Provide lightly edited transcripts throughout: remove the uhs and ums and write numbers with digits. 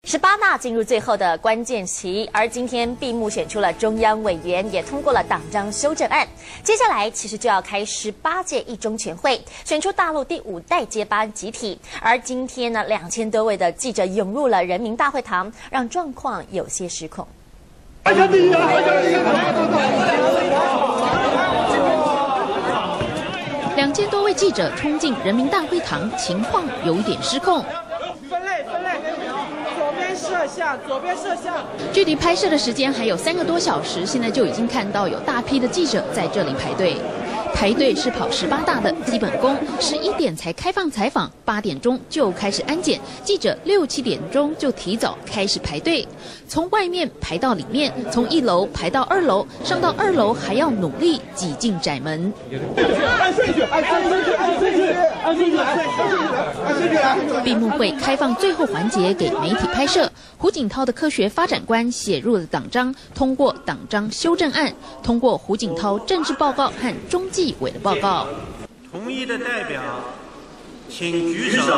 18大进入最后的关键期，而今天闭幕选出了中央委员，也通过了党章修正案。接下来其实就要开18届一中全会，选出大陆第5代接班集体。而今天呢，2000多位的记者涌入了人民大会堂，让状况有些失控。 2000多位记者冲进人民大会堂，情况有一点失控。 分类，左边摄像。 距离拍摄的时间还有3个多小时，现在就已经看到有大批的记者在这里排队。排队是跑18大的基本功，11点才开放采访，8点钟就开始安检，记者6、7点钟就提早开始排队，从外面排到里面，从1楼排到2楼，上到2楼还要努力挤进窄门。 按顺序。 闭幕会开放最后环节给媒体拍摄，胡锦涛的科学发展观写入了党章，通过党章修正案，通过胡锦涛政治报告和中纪委的报告。 同意的代表请举手，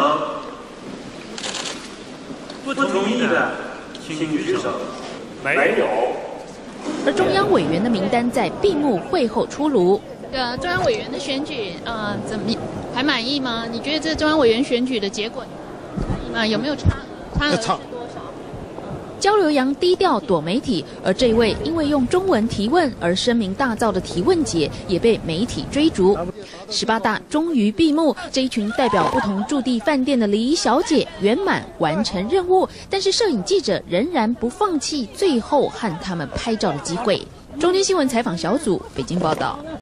不同意的请举手。没有。 而中央委员的名单在闭幕会后出炉。中央委员的选举，怎么还满意吗？你觉得这中央委员选举的结果，有没有差额是多少？焦刘洋低调躲媒体，而这位因为用中文提问而声名大噪的提问姐也被媒体追逐。18大终于闭幕，这一群代表不同驻地饭店的礼仪小姐圆满完成任务，但是摄影记者仍然不放弃最后和他们拍照的机会。中天新闻采访小组北京报道。